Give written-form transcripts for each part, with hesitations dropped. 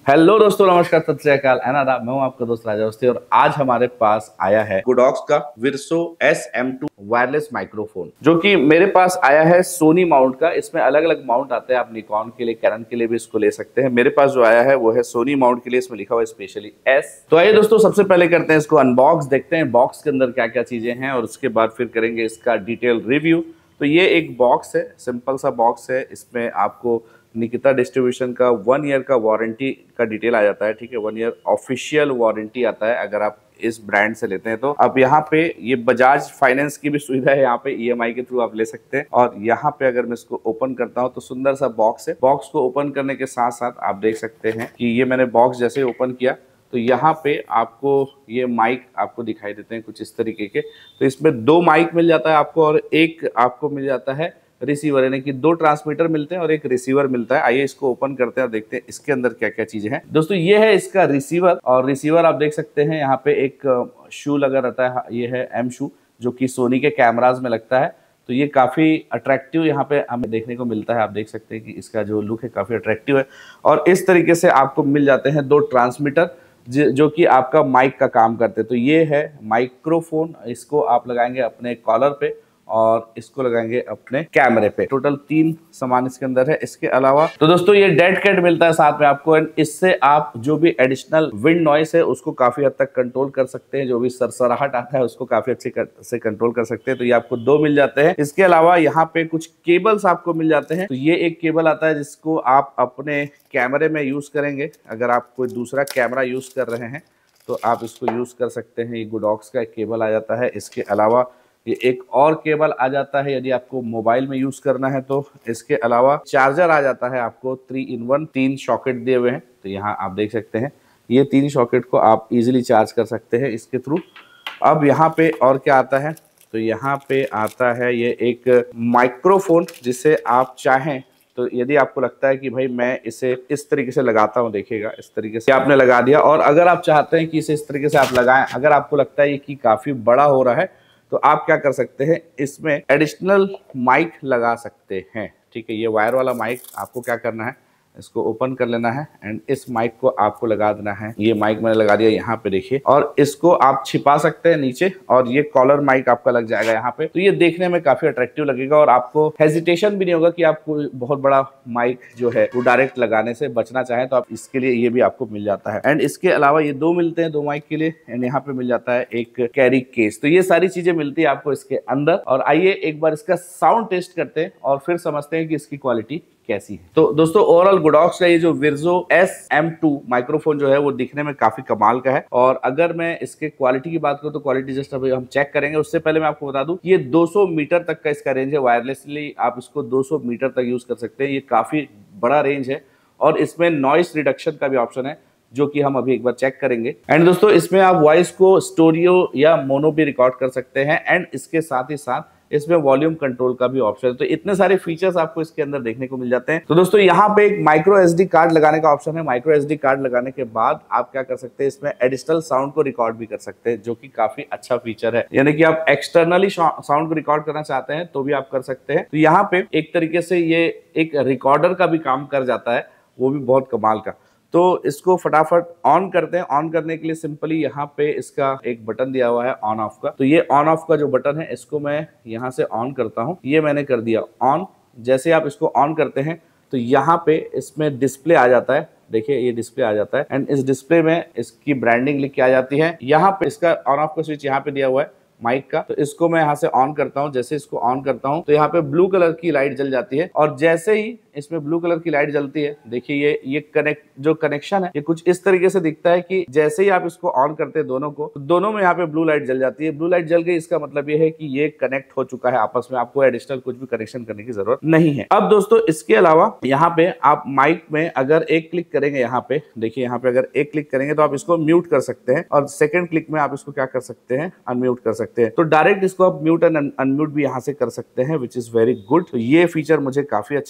Hello दोस्तों, नमस्कार, सत श्री अकाल, आदाब। मैं हूं आपका दोस्त राजा अवस्थी और आज हमारे पास आया है गुडॉक्स का विरसो SM2 वायरलेस माइक्रोफोन, जो कि मेरे पास आया है सोनी माउंट का। इसमें अलग अलग माउंट आते हैं, आप निकॉन के लिए, कैनन के लिए भी इसको ले सकते हैं। मेरे पास जो आया है वो है सोनी माउंट के लिए, इसमें लिखा हुआ है स्पेशली S। तो आइए दोस्तों, सबसे पहले करते हैं इसको अनबॉक्स, देखते हैं बॉक्स के अंदर क्या क्या चीजें हैं और उसके बाद फिर करेंगे इसका डिटेल रिव्यू। तो ये एक बॉक्स है, सिंपल सा बॉक्स है। इसमें आपको निकिता डिस्ट्रीब्यूशन का 1 ईयर का वारंटी का डिटेल आ जाता है, ठीक है। 1 ईयर ऑफिशियल वारंटी आता है अगर आप इस ब्रांड से लेते हैं तो। अब यहाँ पे ये बजाज फाइनेंस की भी सुविधा है, यहाँ पे EMI के थ्रू आप ले सकते हैं। और यहाँ पे अगर मैं इसको ओपन करता हूँ तो सुंदर सा बॉक्स है। बॉक्स को ओपन करने के साथ साथ आप देख सकते हैं कि ये मैंने बॉक्स जैसे ओपन किया तो यहाँ पे आपको ये माइक आपको दिखाई देते हैं कुछ इस तरीके के। तो इसमें 2 माइक मिल जाता है आपको और एक आपको मिल जाता है रिसीवर, यानी कि 2 ट्रांसमीटर मिलते हैं और एक रिसीवर मिलता है। आइए इसको ओपन करते हैं और देखते हैं इसके अंदर क्या क्या चीजें हैं। दोस्तों ये है इसका रिसीवर, और रिसीवर आप देख सकते हैं यहाँ पे एक शू लगा रहता है, ये है M शू, जो कि सोनी के कैमराज में लगता है। तो ये काफी अट्रैक्टिव यहाँ पे हमें देखने को मिलता है। आप देख सकते हैं कि इसका जो लुक है काफी अट्रैक्टिव है। और इस तरीके से आपको मिल जाते हैं 2 ट्रांसमीटर जो कि आपका माइक का काम करते हैं। तो ये है माइक्रोफोन, इसको आप लगाएंगे अपने कॉलर पे और इसको लगाएंगे अपने कैमरे पे। टोटल 3 सामान इसके अंदर है। इसके अलावा तो दोस्तों ये डेड कैट मिलता है साथ में आपको, एंड इससे आप जो भी एडिशनल विंड नॉइस है उसको काफी हद तक कंट्रोल कर सकते हैं। जो भी सरसराहट आता है उसको काफी अच्छे से कंट्रोल कर सकते हैं। तो ये आपको 2 मिल जाते हैं। इसके अलावा यहाँ पे कुछ केबल्स आपको मिल जाते हैं। तो ये एक केबल आता है जिसको आप अपने कैमरे में यूज करेंगे। अगर आप कोई दूसरा कैमरा यूज कर रहे हैं तो आप इसको यूज कर सकते हैं। ये गुडॉक्स का एक केबल आ जाता है। इसके अलावा ये एक और केबल आ जाता है यदि आपको मोबाइल में यूज करना है तो। इसके अलावा चार्जर आ जाता है आपको 3 in 1, 3 सॉकेट दिए हुए हैं। तो यहाँ आप देख सकते हैं ये 3 सॉकेट को आप इजीली चार्ज कर सकते हैं इसके थ्रू। अब यहाँ पे और क्या आता है, तो यहाँ पे आता है ये एक माइक्रोफोन, जिसे आप चाहें तो यदि आपको लगता है कि भाई मैं इसे इस तरीके से लगाता हूँ, देखिएगा इस तरीके से आपने लगा दिया। और अगर आप चाहते हैं कि इसे इस तरीके से आप लगाएं, अगर आपको लगता है कि काफी बड़ा हो रहा है तो आप क्या कर सकते हैं, इसमें एडिशनल माइक लगा सकते हैं, ठीक है। ये वायर वाला माइक आपको क्या करना है, इसको ओपन कर लेना है एंड इस माइक को आपको लगा देना है। ये माइक मैंने लगा दिया यहाँ पे, देखिए। और इसको आप छिपा सकते हैं नीचे और ये कॉलर माइक आपका लग जाएगा यहाँ पे। तो ये देखने में काफी अट्रैक्टिव लगेगा और आपको हेजिटेशन भी नहीं होगा कि आप कोई बहुत बड़ा माइक जो है वो डायरेक्ट लगाने से बचना चाहें तो आप इसके लिए ये भी आपको मिल जाता है। एंड इसके अलावा ये 2 मिलते हैं 2 माइक के लिए, एंड यहाँ पे मिल जाता है एक कैरी केस। तो ये सारी चीजें मिलती है आपको इसके अंदर। और आइए एक बार इसका साउंड टेस्ट करते हैं और फिर समझते हैं कि इसकी क्वालिटी कैसी है। तो दोस्तों ओवरऑल गुडॉक्स का ये जो विरसो SM2 माइक्रोफोन जो है वो दिखने में काफी कमाल का है। और अगर मैं इसके क्वालिटी की बात करूं तो क्वालिटी जस्ट अभी हम चेक करेंगे। उससे पहले मैं आपको बता दूं ये 200 मीटर तक का इसका रेंज है। वायरलेसली आप इसको 200 मीटर तक यूज कर सकते हैं। ये काफी बड़ा रेंज है और इसमें नॉइस रिडक्शन का भी ऑप्शन है, जो कि हम अभी एक बार चेक करेंगे। एंड दोस्तों इसमें आप वॉइस को स्टोरियो या मोनो भी रिकॉर्ड कर सकते हैं। एंड इसके साथ ही साथ इसमें वॉल्यूम कंट्रोल का भी ऑप्शन है। तो इतने सारे फीचर्स आपको इसके अंदर देखने को मिल जाते हैं। तो दोस्तों यहाँ पे एक माइक्रो SD कार्ड लगाने का ऑप्शन है। माइक्रो SD कार्ड लगाने के बाद आप क्या कर सकते हैं, इसमें एडिशनल साउंड को रिकॉर्ड भी कर सकते हैं, जो कि काफी अच्छा फीचर है। यानी कि आप एक्सटर्नली साउंड को रिकॉर्ड करना चाहते हैं तो भी आप कर सकते हैं। तो यहाँ पे एक तरीके से ये एक रिकॉर्डर का भी काम कर जाता है, वो भी बहुत कमाल का। तो इसको फटाफट ऑन करते हैं। ऑन करने के लिए सिंपली यहाँ पे इसका एक बटन दिया हुआ है ऑन ऑफ का। तो ये ऑन ऑफ का जो बटन है इसको मैं यहाँ से ऑन करता हूँ। ये मैंने कर दिया ऑन। जैसे आप इसको ऑन करते हैं तो यहाँ पे इसमें डिस्प्ले आ जाता है। देखिए ये डिस्प्ले आ जाता है एंड इस डिस्प्ले में इसकी ब्रांडिंग लिख के आ जाती है। यहाँ पे इसका ऑन ऑफ का स्विच यहाँ पे दिया हुआ है माइक का। तो इसको मैं यहाँ से ऑन करता हूँ। जैसे इसको ऑन करता हूँ तो यहाँ पे ब्लू कलर की लाइट जल जाती है और जैसे ही इसमें ब्लू कलर की लाइट जलती है, देखिए ये कनेक्शन है ये कुछ इस तरीके से दिखता है कि जैसे ही आप इसको ऑन करते हैं दोनों को, तो दोनों में यहाँ पे ब्लू लाइट जल जाती है। ब्लू लाइट जल गई, इसका मतलब ये है कि ये कनेक्ट हो चुका है आपस में, आपको एडिशनल कुछ भी कनेक्शन करने की जरूरत नहीं है। अब दोस्तों इसके अलावा यहाँ पे आप माइक में अगर एक क्लिक करेंगे, यहाँ पे देखिए, यहाँ पे अगर एक क्लिक करेंगे तो आप इसको म्यूट कर सकते हैं और सेकेंड क्लिक में आप इसको क्या कर सकते हैं, अनम्यूट कर सकते हैं। तो डायरेक्ट इसको आप म्यूट एंड अनम्यूट भी यहाँ से कर सकते हैं, विच इज वेरी गुड। तो ये फीचर मुझे काफी अच्छा लगा।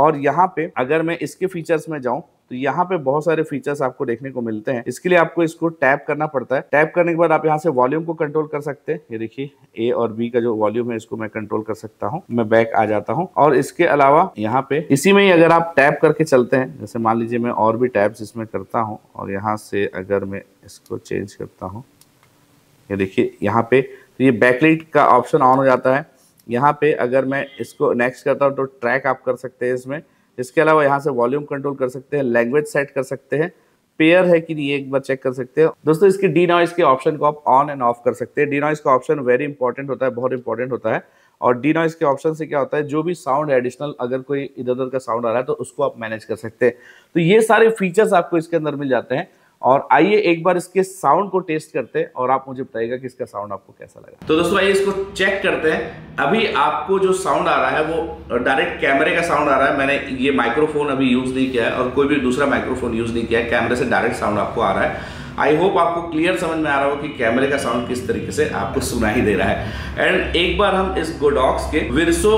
और यहाँ पे अगर मैं इसके फीचर्स में जाऊं तो यहाँ पे बहुत सारे फीचर्स आपको देखने को मिलते हैं। इसके लिए आपको इसको टैप करना पड़ता है। टैप करने के बाद आप यहाँ से वॉल्यूम को कंट्रोल कर सकते हैं। ये देखिए ए और बी का जो वॉल्यूम है इसको मैं कंट्रोल कर सकता हूँ। मैं बैक आ जाता हूँ और इसके अलावा यहाँ पे इसी में ही अगर आप टैप करके चलते हैं, जैसे मान लीजिए मैं और भी टैप्स इसमें करता हूँ और यहाँ से अगर मैं इसको चेंज करता हूँ, ये देखिए यहाँ पे तो ये बैकलाइट का ऑप्शन ऑन हो जाता है। यहाँ पे अगर मैं इसको नेक्स्ट करता हूँ तो ट्रैक आप कर सकते हैं इसमें। इसके अलावा यहाँ से वॉल्यूम कंट्रोल कर सकते हैं, लैंग्वेज सेट कर सकते हैं, पेयर है कि नहीं ये एक बार चेक कर सकते हैं। दोस्तों इसकी डी नॉइस के ऑप्शन को आप ऑन एंड ऑफ कर सकते हैं। डी नॉइस का ऑप्शन वेरी इंपॉर्टेंट होता है, बहुत इंपॉर्टेंट होता है। और डी नॉइस के ऑप्शन से क्या होता है, जो भी साउंड एडिशनल अगर कोई इधर उधर का साउंड आ रहा है तो उसको आप मैनेज कर सकते हैं। तो ये सारे फीचर्स आपको इसके अंदर मिल जाते हैं। और आइए एक बार इसके साउंड को टेस्ट करते हैं और आप मुझे बताइएगा कि इसका साउंड आपको कैसा लगा। तो दोस्तों आइए इसको चेक करते हैं। अभी आपको जो साउंड आ रहा है वो डायरेक्ट कैमरे का साउंड आ रहा है। मैंने ये माइक्रोफोन अभी यूज नहीं किया है और कोई भी दूसरा माइक्रोफोन यूज नहीं किया है। कैमरे से डायरेक्ट साउंड आपको आ रहा है। आई होप आपको क्लियर समझ में आ रहा हो कि कैमरे का साउंड किस तरीके से आपको सुनाई दे रहा है। एंड एक बार हम इस गोडॉक्स के विरसो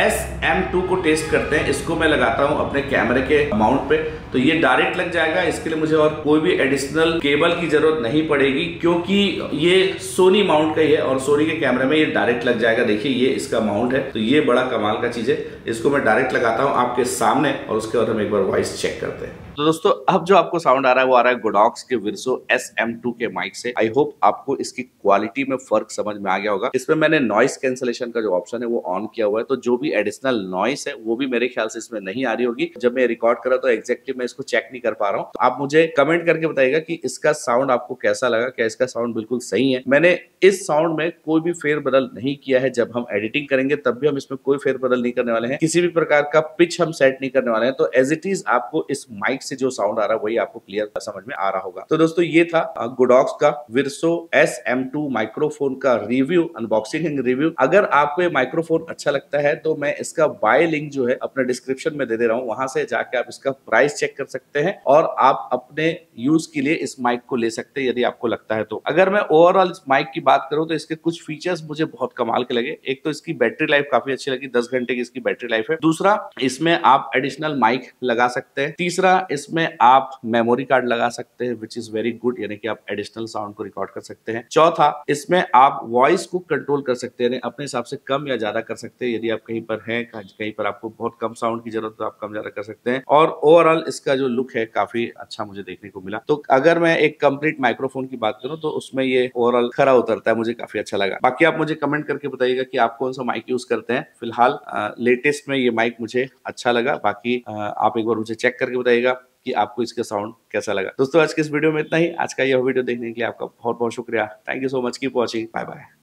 SM2 को टेस्ट करते हैं। इसको मैं लगाता हूं अपने कैमरे के माउंट पे तो ये डायरेक्ट लग जाएगा। इसके लिए मुझे और कोई भी एडिशनल केबल की जरूरत नहीं पड़ेगी क्योंकि ये सोनी माउंट का ही है और सोनी के कैमरे में ये डायरेक्ट लग जाएगा। देखिए ये इसका माउंट है तो ये बड़ा कमाल का चीज है। इसको मैं डायरेक्ट लगाता हूं आपके सामने और उसके बाद हम एक बार वॉइस चेक करते हैं। तो दोस्तों अब जो आपको साउंड आ रहा है वो आ रहा है गोडॉक्स के विरसो SM2 के माइक से। आई होप आपको इसकी क्वालिटी में फर्क समझ में आ गया होगा। इसमें मैंने नॉइस कैंसलेशन का जो ऑप्शन है वो ऑन किया हुआ है तो जो भी एडिशनल नॉइस है वो भी मेरे ख्याल से इसमें नहीं आ रही होगी। जब मैं रिकॉर्ड कर रहा तो एग्जैक्टली मैं इसको चेक नहीं कर पा रहा हूँ। तो आप मुझे कमेंट करके बताइएगा कि इसका साउंड आपको कैसा लगा, क्या इसका साउंड बिल्कुल सही है। मैंने इस साउंड में कोई भी फेरबदल नहीं किया है। जब हम एडिटिंग करेंगे तब भी हम इसमें कोई फेरबदल नहीं करने वाले हैं। किसी भी प्रकार का पिच हम सेट नहीं करने वाले हैं। तो एज इट इज आपको इस माइक से जो साउंड आ रहा है वही आपको क्लियर समझ में आ रहा होगा। तो दोस्तों ये था गोडॉक्स का विरसो SM2 माइक्रोफोन का रिव्यू, अनबॉक्सिंग रिव्यू। अगर आपको ये माइक्रोफोन अच्छा लगता है तो मैं इसका बाय लिंक जो है अपने डिस्क्रिप्शन में दे दे रहा हूं। वहां से जाके आप इसका प्राइस चेक कर सकते हैं और आप अपने यूज के लिए इस माइक को ले सकते हैं यदि आपको लगता है तो। अगर मैं ओवरऑल इस माइक की बात करूं तो इसके कुछ फीचर्स मुझे बहुत कमाल के लगे। एक तो इसकी बैटरी लाइफ काफी अच्छी लगी, 10 घंटे की इसकी बैटरी लाइफ है। दूसरा इसमें आप एडिशनल माइक लगा सकते हैं। तीसरा इसमें आप मेमोरी कार्ड लगा सकते हैं विच इज वेरी गुड, यानी कि आप एडिशनल साउंड को रिकॉर्ड कर सकते हैं। चौथा इसमें आप वॉइस को कंट्रोल कर सकते हैं, अपने हिसाब से कम या ज्यादा कर सकते हैं। यदि आप कहीं पर हैं, कहीं पर आपको बहुत कम साउंड की जरूरत तो आप कम ज्यादा कर सकते हैं। और ओवरऑल इसका जो लुक है काफी अच्छा मुझे देखने को मिला। तो अगर मैं एक कंप्लीट माइक्रोफोन की बात करूं तो उसमें ये ओवरऑल खरा उतरता है, मुझे काफी अच्छा लगा। बाकी आप मुझे कमेंट करके बताइएगा कि आप कौन सा माइक यूज करते हैं। फिलहाल लेटेस्ट में ये माइक मुझे अच्छा लगा। बाकी आप एक बार मुझे चेक करके बताइएगा कि आपको इसका साउंड कैसा लगा। दोस्तों आज के इस वीडियो में इतना ही। आज का यह वीडियो देखने के लिए आपका बहुत बहुत शुक्रिया। Thank you so much, keep watching, bye bye.